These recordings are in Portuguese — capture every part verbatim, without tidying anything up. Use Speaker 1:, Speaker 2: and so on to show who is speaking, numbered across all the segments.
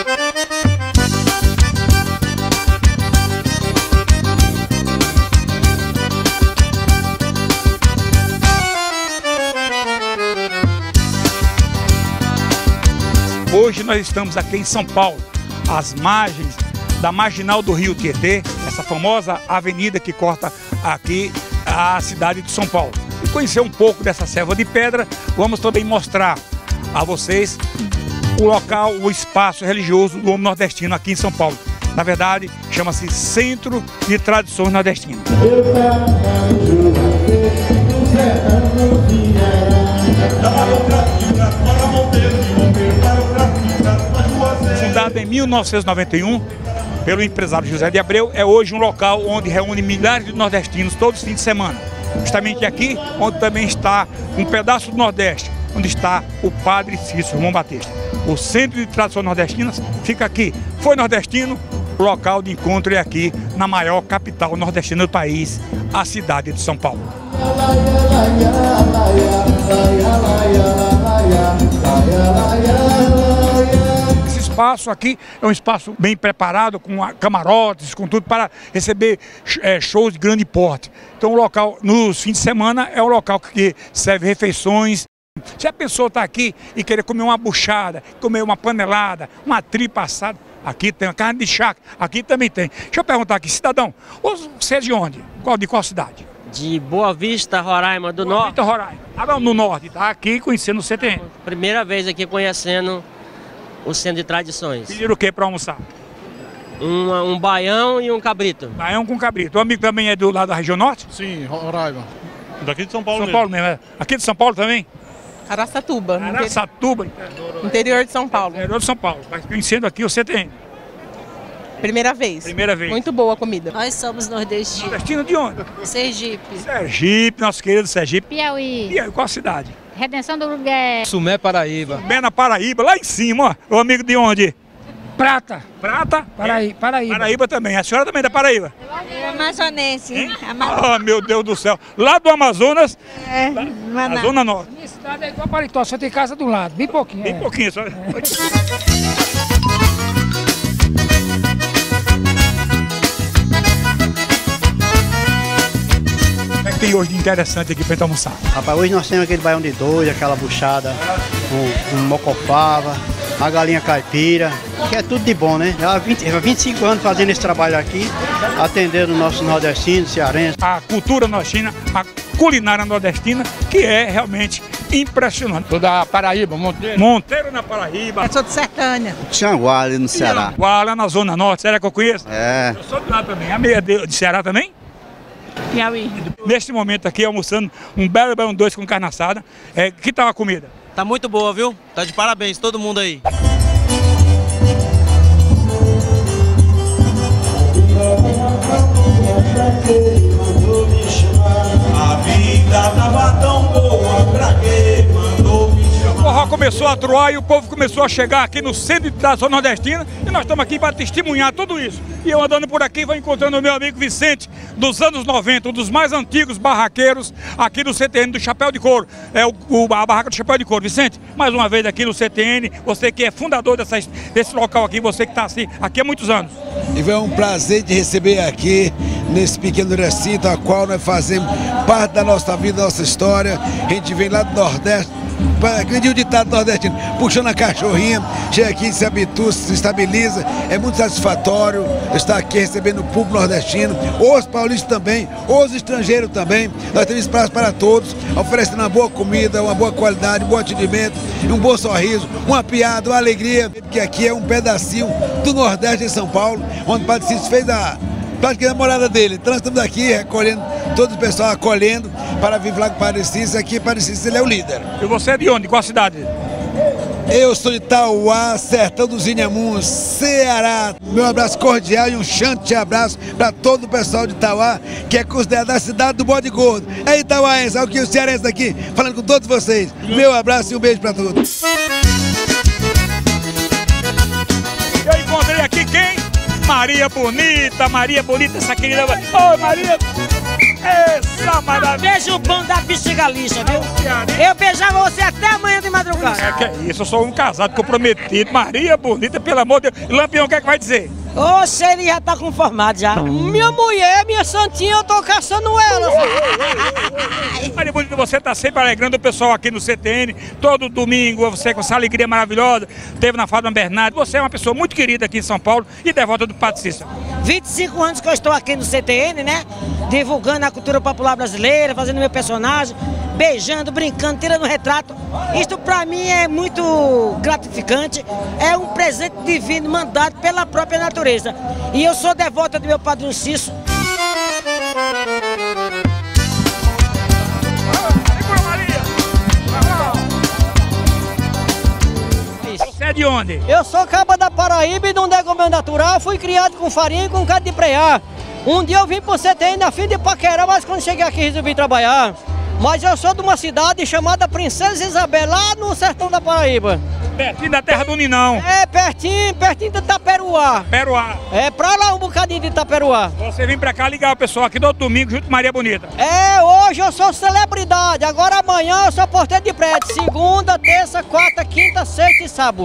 Speaker 1: Hoje nós estamos aqui em São Paulo, às margens da marginal do Rio Tietê, essa famosa avenida que corta aqui a cidade de São Paulo. E conhecer um pouco dessa selva de pedra, vamos também mostrar a vocês o local, o espaço religioso do homem nordestino aqui em São Paulo. Na verdade, chama-se Centro de Tradições Nordestinas. Fundado em mil novecentos e noventa e um pelo empresário José de Abreu, é hoje um local onde reúne milhares de nordestinos todos os fins de semana. Justamente aqui, onde também está um pedaço do Nordeste, onde está o Padre Cícero Romão Batista. O Centro de Tradições Nordestinas fica aqui. Foi nordestino, o local de encontro é aqui na maior capital nordestina do país, a cidade de São Paulo. Esse espaço aqui é um espaço bem preparado, com camarotes, com tudo para receber é, shows de grande porte. Então o local, nos fins de semana, é um local que serve refeições. Se a pessoa está aqui e querer comer uma buchada, comer uma panelada, uma tripa assada, aqui tem uma carne de chácara, aqui também tem. Deixa eu perguntar aqui, cidadão, você é de onde? Qual, de qual cidade?
Speaker 2: De Boa Vista, Roraima, do
Speaker 1: Boa
Speaker 2: norte.
Speaker 1: Vista, Roraima. Ah, não, no norte, tá aqui conhecendo o C T N.
Speaker 2: Primeira vez aqui conhecendo o Centro de Tradições.
Speaker 1: Pediram o que para almoçar?
Speaker 2: Um, um baião e um cabrito.
Speaker 1: Baião com cabrito. O amigo também é do lado da região norte?
Speaker 3: Sim, Roraima. Daqui de São Paulo
Speaker 1: São
Speaker 3: mesmo.
Speaker 1: Paulo mesmo, é. Aqui de São Paulo também?
Speaker 4: Araçatuba.
Speaker 1: Araçatuba.
Speaker 4: Interior de São Paulo.
Speaker 1: Interior de São Paulo. Mas conhecendo aqui o C T N.
Speaker 4: Primeira vez.
Speaker 1: Primeira vez.
Speaker 4: Muito boa a comida.
Speaker 5: Nós somos nordestinos.
Speaker 1: Nordestino de onde?
Speaker 5: Sergipe.
Speaker 1: Sergipe, nosso querido Sergipe.
Speaker 5: Piauí.
Speaker 1: E aí, qual cidade?
Speaker 5: Redenção do Lugar.
Speaker 6: Sumé, Paraíba.
Speaker 1: Bem na Paraíba, lá em cima, ó. O amigo de onde?
Speaker 7: Prata.
Speaker 1: Prata?
Speaker 7: Paraíba. Paraíba.
Speaker 1: Paraíba também. A senhora também é da Paraíba?
Speaker 8: É amazonense.
Speaker 1: Ah, meu Deus do céu. Lá do Amazonas,
Speaker 8: É,
Speaker 1: na Zona Norte.
Speaker 7: Minha cidade é igual a Paritó, só tem casa do lado, bem pouquinho.
Speaker 1: Bem
Speaker 7: é.
Speaker 1: pouquinho, só. O que é que tem hoje de interessante aqui pra gente almoçar?
Speaker 9: Rapaz, hoje nós temos aquele baião de dois, aquela buchada, um, um mocopava, a galinha caipira, que é tudo de bom, né? Já há vinte, vinte e cinco anos fazendo esse trabalho aqui, atendendo nossos nordestinos, cearenses.
Speaker 1: A cultura nordestina, a culinária nordestina, que é realmente impressionante.
Speaker 7: Sou da Paraíba, Monteiro.
Speaker 1: Monteiro na Paraíba.
Speaker 4: Eu sou de Sertânia.
Speaker 9: Tianguá, ali no Ceará.
Speaker 1: Lá na Zona Norte, será que eu conheço?
Speaker 9: É.
Speaker 1: Eu sou de lá também. A meia de, de Ceará também?
Speaker 4: Piauí.
Speaker 1: Neste momento aqui, almoçando um belo baião dois com carne assada. É, que tal a comida?
Speaker 6: Tá muito boa, viu? Tá de parabéns, todo mundo aí.
Speaker 10: A vida tava tão boa, pra quê mandou me chamar?
Speaker 1: O forró começou a troar e o povo começou a chegar aqui no Centro de Tradição Nordestina e nós estamos aqui para testemunhar tudo isso. E eu andando por aqui vou encontrando o meu amigo Vicente, dos anos noventa, um dos mais antigos barraqueiros aqui do C T N do Chapéu de Couro. É o, o, a barraca do Chapéu de Couro. Vicente, mais uma vez aqui no C T N, você que é fundador dessa, desse local aqui, você que está assim, aqui há muitos anos.
Speaker 11: E foi um prazer de receber aqui, nesse pequeno recinto, a qual nós fazemos parte da nossa vida, da nossa história. A gente vem lá do Nordeste, acredito o ditado nordestino, puxando a cachorrinha, chega aqui, se habitua, se estabiliza. É muito satisfatório estar aqui recebendo o público nordestino, os paulistas também, os estrangeiros também. Nós temos espaço para todos, oferecendo uma boa comida, uma boa qualidade, um bom atendimento, um bom sorriso, uma piada, uma alegria, porque aqui é um pedacinho do Nordeste em São Paulo, onde o Padre Cícero fez a praticamente a morada dele. Então nós estamos aqui recolhendo, todo o pessoal acolhendo para vir falar com o Padre Cícero. Aqui o Padre Cícero ele é o líder.
Speaker 1: E você é de onde? Qual cidade?
Speaker 11: Eu sou de Tauá, sertão dos Inhamuns, Ceará. Meu abraço cordial e um chante abraço para todo o pessoal de Tauá, que é considerada a cidade do bode gordo. É Itauaense, é o que o cearense daqui, falando com todos vocês. Meu abraço e um beijo para todos.
Speaker 1: Eu encontrei aqui quem? Maria Bonita, Maria Bonita, essa querida. Ô, Maria! Essa maravilha!
Speaker 12: Beijo bom da bexiga lixa, viu? Eu beijava você até amanhã de madrugada.
Speaker 1: É que é isso, eu sou um casado comprometido. Maria bonita, pelo amor de Deus. Lampião, o que é que vai dizer?
Speaker 12: Oxe, ele já tá conformado já. Minha mulher, minha santinha, eu tô caçando ela.
Speaker 1: Maria bonita, você tá sempre alegrando o pessoal aqui no C T N. Todo domingo, você com essa alegria maravilhosa. Teve na Fátima Bernardo. Você é uma pessoa muito querida aqui em São Paulo e devota do Padre Cícero.
Speaker 12: vinte e cinco anos que eu estou aqui no C T N, né? Divulgando a cultura popular brasileira, fazendo meu personagem, beijando, brincando, tirando retrato. Isto pra mim é muito gratificante. É um presente divino mandado pela própria natureza. E eu sou devota do meu padrinho Cícero.
Speaker 1: Você é de onde?
Speaker 12: Eu sou caba da Paraíba e de um negócio natural. Fui criado com farinha e com caldo de preá. Um dia eu vim pro C T N na fim de Paquerá, mas quando cheguei aqui resolvi trabalhar. Mas eu sou de uma cidade chamada Princesa Isabel, lá no sertão da Paraíba.
Speaker 1: Pertinho da terra do Ninão.
Speaker 12: É, pertinho, pertinho de Itaperuá.
Speaker 1: Peruá.
Speaker 12: É, pra lá um bocadinho de Itaperuá.
Speaker 1: Você vem pra cá ligar o pessoal aqui do domingo junto com Maria Bonita.
Speaker 12: É, hoje eu sou celebridade, agora amanhã eu sou porteiro de prédio. Segunda, terça, quarta, quinta, sexta e sábado.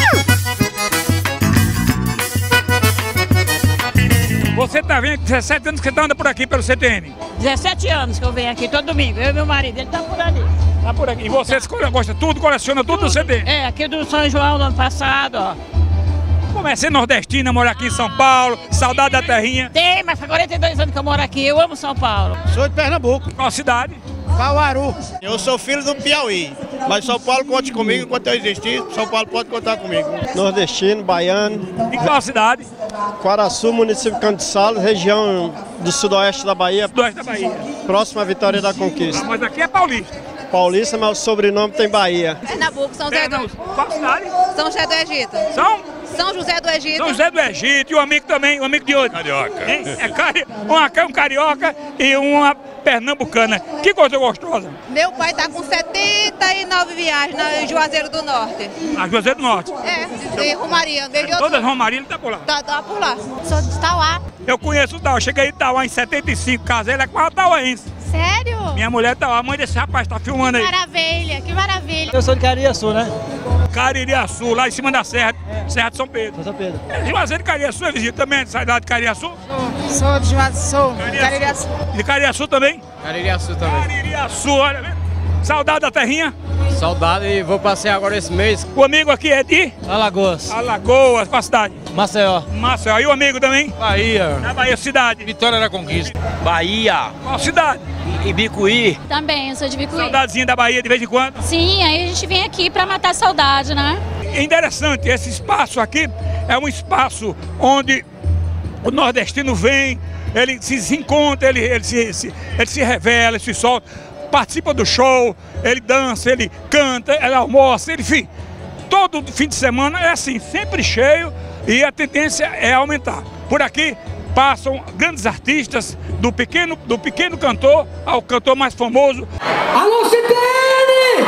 Speaker 1: Você tá vendo, dezessete anos que você tá andando por aqui pelo C T N?
Speaker 4: dezessete anos que eu venho aqui todo domingo. Eu e meu marido, ele tá por ali.
Speaker 1: Tá por aqui. E você gosta de tudo, coleciona tudo, tudo do C T N?
Speaker 4: É, aqui do São João do ano passado, ó.
Speaker 1: Como é ser nordestina, morar aqui em São Paulo, saudade da terrinha?
Speaker 4: Tem, mas faz quarenta e dois anos que eu moro aqui, eu amo São Paulo.
Speaker 7: Sou de Pernambuco.
Speaker 1: Qual cidade?
Speaker 7: Caruaru.
Speaker 3: Eu sou filho do Piauí, mas São Paulo conte comigo enquanto eu existir. São Paulo pode contar comigo.
Speaker 9: Nordestino, baiano.
Speaker 1: E qual cidade?
Speaker 9: Quaraçu, município de Canto de Salos, região do sudoeste da Bahia.
Speaker 1: Sudoeste da Bahia.
Speaker 9: Próxima à Vitória da Conquista.
Speaker 1: Ah, mas aqui é paulista.
Speaker 9: Paulista, mas o sobrenome tem Bahia.
Speaker 8: Pernambuco, São José do...
Speaker 1: Qual cidade?
Speaker 8: São José do Egito.
Speaker 1: São?
Speaker 8: São José do Egito.
Speaker 1: São José do Egito e o amigo também, o amigo de hoje.
Speaker 3: Carioca.
Speaker 1: Hein? É cari... uma, um carioca e uma pernambucana. Que coisa gostosa.
Speaker 8: Meu pai tá com setenta e nove viagens na Juazeiro do Norte.
Speaker 1: A Juazeiro do Norte.
Speaker 8: É, de Romaria. Desde
Speaker 1: Todas
Speaker 8: outro...
Speaker 1: Romaria, ele tá por lá.
Speaker 8: Tá, tá por lá.
Speaker 5: Sou de Tauá.
Speaker 1: Eu conheço o Tauá, cheguei em Tauá em setenta e cinco, casei ela com a tauaense.
Speaker 5: Sério?
Speaker 1: Minha mulher Tauá, a mãe desse rapaz tá filmando aí.
Speaker 5: Maravilha, que maravilha.
Speaker 12: Eu sou de Cariaçu, né?
Speaker 1: Caririaçu, lá em cima da serra, é. Serra de São Pedro.
Speaker 12: São Pedro.
Speaker 1: É, Juazeiro de Cariaçu é vizinho também, sai lá de Cariaçu?
Speaker 4: Sou de Juazeiro,
Speaker 1: Caririaçu. De Cariaçu também?
Speaker 6: Caririaçu também.
Speaker 1: Caririaçu, olha, vendo? Saudade da terrinha?
Speaker 6: Saudade e vou passear agora esse mês.
Speaker 1: O amigo aqui é de?
Speaker 6: Alagoas.
Speaker 1: Alagoas, qual a cidade?
Speaker 6: Maceió.
Speaker 1: Maceió. E o amigo também?
Speaker 6: Bahia.
Speaker 1: Na Bahia, cidade?
Speaker 6: Vitória da Conquista.
Speaker 13: Bahia.
Speaker 1: Qual cidade?
Speaker 13: Ibicuí.
Speaker 5: Também, eu sou de Bicuí.
Speaker 1: Saudadezinha da Bahia de vez em quando?
Speaker 5: Sim, aí a gente vem aqui pra matar a saudade, né?
Speaker 1: É interessante, esse espaço aqui é um espaço onde o nordestino vem, ele se encontra, ele, ele, se, se, ele se revela, ele se solta, participa do show, ele dança, ele canta, ele almoça, ele, enfim. Todo fim de semana é assim, sempre cheio e a tendência é aumentar. Por aqui passam grandes artistas, do pequeno, do pequeno cantor ao cantor mais famoso.
Speaker 12: Alô, C T N!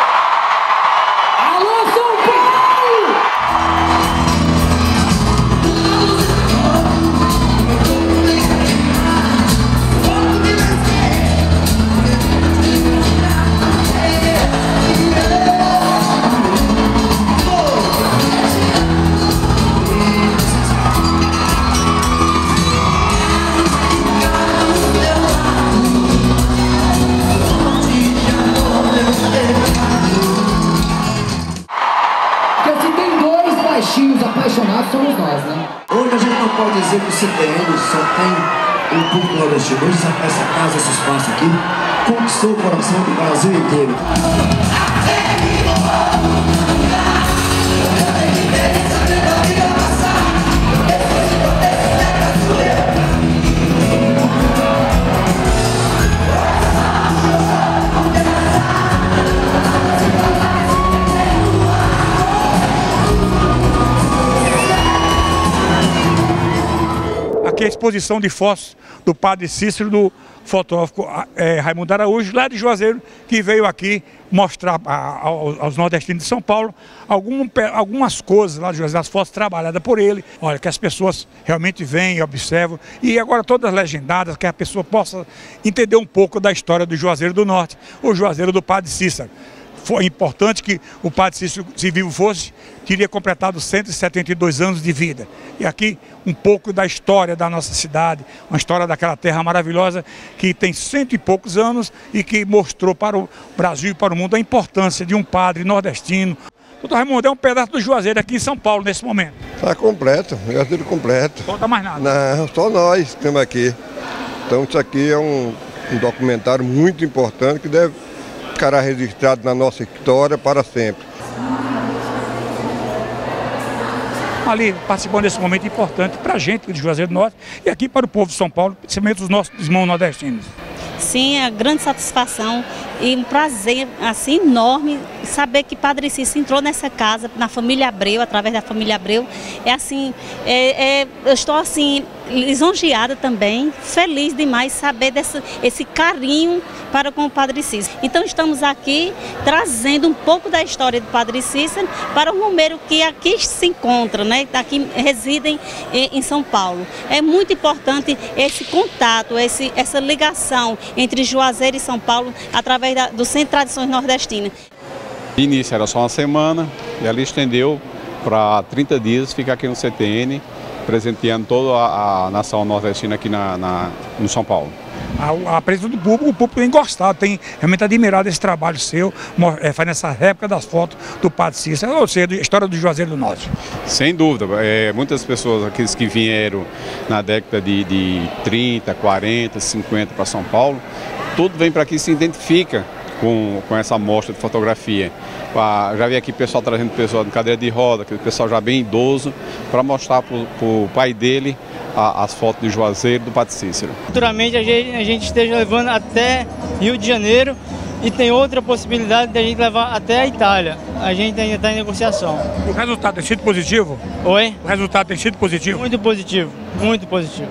Speaker 12: Alô, São Paulo!
Speaker 14: Apaixonados somos nós, né? Hoje a gente não pode dizer que o C T N só tem um público nordestino. Hoje essa casa, esse espaço aqui, conquistou o coração do Brasil inteiro.
Speaker 1: Aqui é a exposição de fotos do padre Cícero, do fotógrafo é, Raimundo Araújo, lá de Juazeiro, que veio aqui mostrar a, a, aos nordestinos de São Paulo algum, algumas coisas lá de Juazeiro, as fotos trabalhadas por ele. Olha, que as pessoas realmente vêm e observam, e agora todas legendadas, que a pessoa possa entender um pouco da história do Juazeiro do Norte, o Juazeiro do padre Cícero. Foi importante que o padre Cícero, se vivo fosse, teria completado cento e setenta e dois anos de vida. E aqui um pouco da história da nossa cidade, uma história daquela terra maravilhosa que tem cento e poucos anos e que mostrou para o Brasil e para o mundo a importância de um padre nordestino. Doutor Raimundo, é um pedaço do Juazeiro aqui em São Paulo nesse momento.
Speaker 15: Está completo, Juazeiro completo.
Speaker 1: Não falta mais nada.
Speaker 15: Não, só nós estamos aqui. Então isso aqui é um, um documentário muito importante que deve ficará registrado na nossa história para sempre.
Speaker 1: Ali, participando desse momento importante para a gente de Juazeiro do Norte e aqui para o povo de São Paulo, principalmente os nossos irmãos nordestinos.
Speaker 16: Sim, é grande satisfação e um prazer assim enorme saber que Padre Cícero entrou nessa casa, na família Abreu, através da família Abreu. É assim, é, é, eu estou assim lisonjeada também, feliz demais saber desse esse carinho para com o Padre Cícero. Então estamos aqui trazendo um pouco da história do Padre Cícero para o romeiro que aqui se encontra, né? Aqui residem em São Paulo. É muito importante esse contato, esse, essa ligação entre Juazeiro e São Paulo através da, do Centro de Tradições Nordestinas.
Speaker 17: De início era só uma semana e ela estendeu para trinta dias, ficar aqui no C T N, presenteando toda a, a nação nordestina aqui na, na, no São Paulo.
Speaker 1: A, a presença do público, o público tem gostado, tem realmente admirado esse trabalho seu, é, faz nessa réplica das fotos do padre Cícero, ou seja, a história do Juazeiro do Norte.
Speaker 17: Sem dúvida, é, muitas pessoas, aqueles que vieram na década de, de trinta, quarenta, cinquenta para São Paulo, tudo vem para aqui e se identifica com, com essa amostra de fotografia. Já vi aqui pessoal trazendo pessoal de cadeira de roda, aquele pessoal já bem idoso, para mostrar para o pai dele a, as fotos de Juazeiro do padre Cícero.
Speaker 18: Futuramente a gente, a gente esteja levando até Rio de Janeiro e tem outra possibilidade de a gente levar até a Itália. A gente ainda está em negociação.
Speaker 1: O resultado tem sido positivo?
Speaker 18: Oi?
Speaker 1: O resultado tem sido positivo?
Speaker 18: Muito positivo, muito positivo.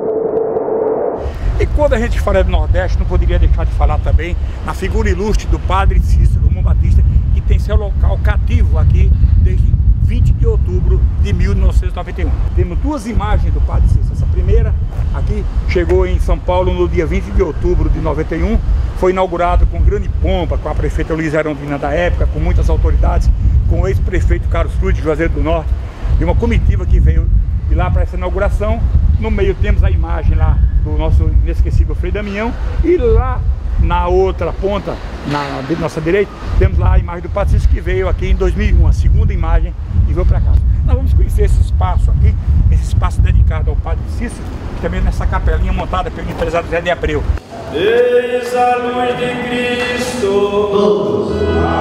Speaker 1: E quando a gente fala do Nordeste, não poderia deixar de falar também na figura ilustre do padre Cícero Romão Batista, que tem seu local cativo aqui desde vinte de outubro de mil novecentos e noventa e um. Temos duas imagens do padre Cícero. Essa primeira aqui chegou em São Paulo no dia vinte de outubro de noventa e um, foi inaugurado com grande pompa, com a prefeita Luísa Arondina da época, com muitas autoridades, com o ex-prefeito Carlos Cruz de Juazeiro do Norte, e uma comitiva que veio de lá para essa inauguração. No meio temos a imagem lá do nosso inesquecível Frei Damião, e lá na outra ponta, na nossa direita, temos lá a imagem do padre Cícero, que veio aqui em dois mil e um, a segunda imagem, e veio para cá. Nós vamos conhecer esse espaço aqui, esse espaço dedicado ao padre Cícero, que também nessa capelinha montada pelo empresário José de Abreu.
Speaker 10: Eis a luz de Cristo, todos.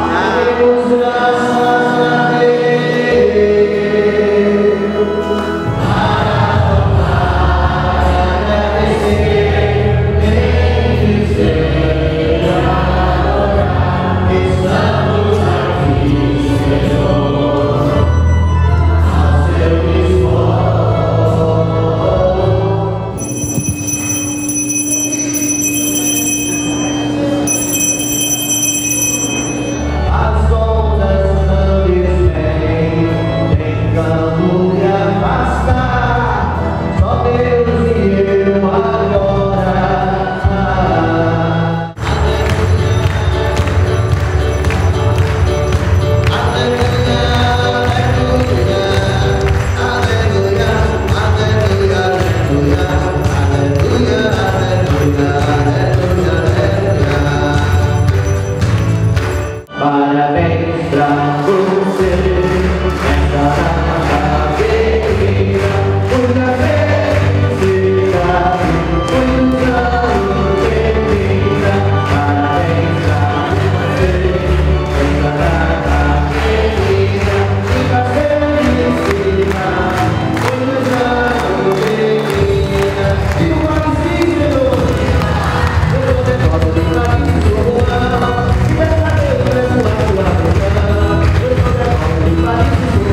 Speaker 10: Parabéns pra você, essa alegria, muita felicidade, muitos anos de vida. Parabéns pra você, essa alegria, muita felicidade, muitos anos de vida. E o mais lindo, eu vou ter todo de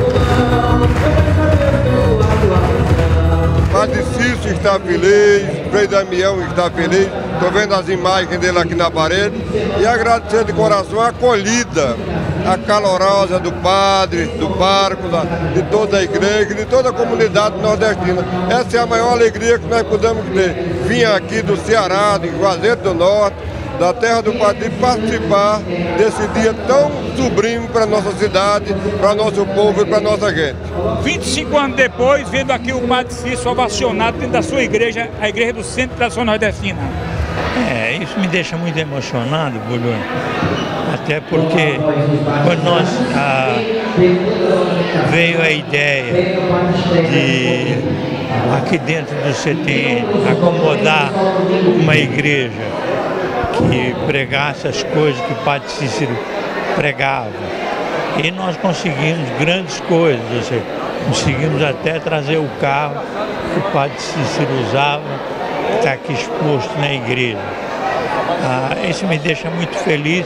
Speaker 15: Padre Cícero está feliz, Frei Damião, que está feliz. Estou vendo as imagens dele aqui na parede. E agradecer de coração a acolhida, a calorosa do padre, do pároco, da, de toda a igreja, de toda a comunidade nordestina. Essa é a maior alegria que nós podemos ter. Vim aqui do Ceará, de Juazeiro do Norte, da terra do Padre, participar desse dia tão sublime para a nossa cidade, para nosso povo e para nossa gente.
Speaker 1: vinte e cinco anos depois, vendo aqui o Padre Cícero ovacionado dentro da sua igreja, a igreja do Centro de Tradição Nordestina.
Speaker 19: É, isso me deixa muito emocionado, Bulhões. Até porque quando nós ah, veio a ideia de aqui dentro do C T N acomodar uma igreja que pregasse as coisas que o Padre Cícero pregava. E nós conseguimos grandes coisas, ou seja, conseguimos até trazer o carro que o Padre Cícero usava, que está aqui exposto na igreja. Ah, isso me deixa muito feliz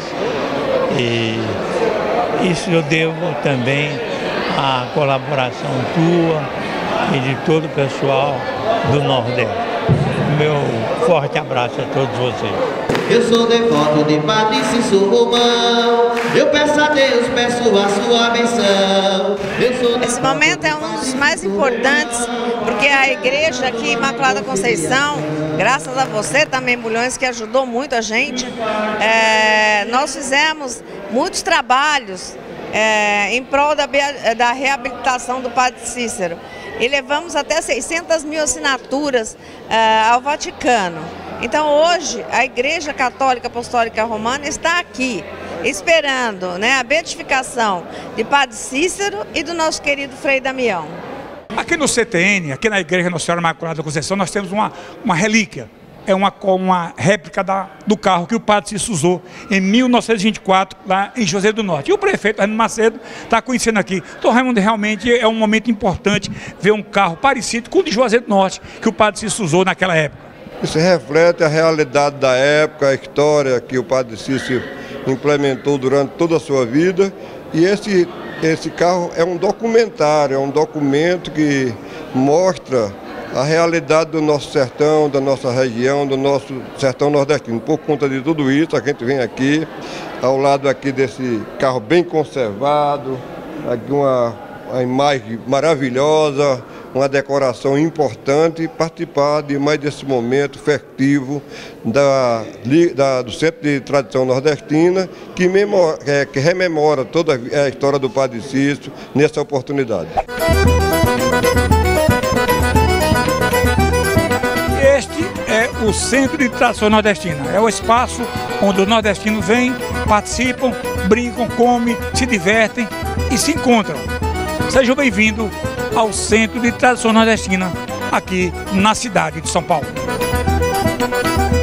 Speaker 19: e isso eu devo também à colaboração tua e de todo o pessoal do Nordeste. Meu forte abraço a todos vocês.
Speaker 10: Eu sou devoto de Padre Cícero Romão, eu peço a Deus, peço a sua benção. Eu sou
Speaker 8: Esse momento é um dos mais importantes, porque a igreja aqui, Imaculada Conceição, graças a você também, Bulhões, que ajudou muito a gente, é, nós fizemos muitos trabalhos é, em prol da, da reabilitação do Padre Cícero. E levamos até seiscentas mil assinaturas uh, ao Vaticano. Então hoje a Igreja Católica Apostólica Romana está aqui, esperando, né, a beatificação de Padre Cícero e do nosso querido Frei Damião.
Speaker 1: Aqui no C T N, aqui na Igreja Nossa Senhora Imaculada Conceição, nós temos uma, uma relíquia. É uma, uma réplica da, do carro que o Padre Cícero usou em mil novecentos e vinte e quatro, lá em Juazeiro do Norte. E o prefeito Raimundo Macedo está conhecendo aqui. Então, Raimundo, realmente é um momento importante ver um carro parecido com o de Juazeiro do Norte, que o Padre Cícero usou naquela época.
Speaker 15: Isso reflete a realidade da época, a história que o Padre Cícero implementou durante toda a sua vida. E esse, esse carro é um documentário, é um documento que mostra a realidade do nosso sertão, da nossa região, do nosso sertão nordestino. Por conta de tudo isso, a gente vem aqui, ao lado aqui desse carro bem conservado, aqui uma, uma imagem maravilhosa, uma decoração importante, e participar de mais desse momento festivo da, da, do Centro de Tradição Nordestina, que, memora, é, que rememora toda a história do Padre Cícero nessa oportunidade.
Speaker 1: Este é o Centro de Tradição Nordestina. É o espaço onde os nordestinos vêm, participam, brincam, comem, se divertem e se encontram. Sejam bem-vindos ao Centro de Tradição Nordestina, aqui na cidade de São Paulo.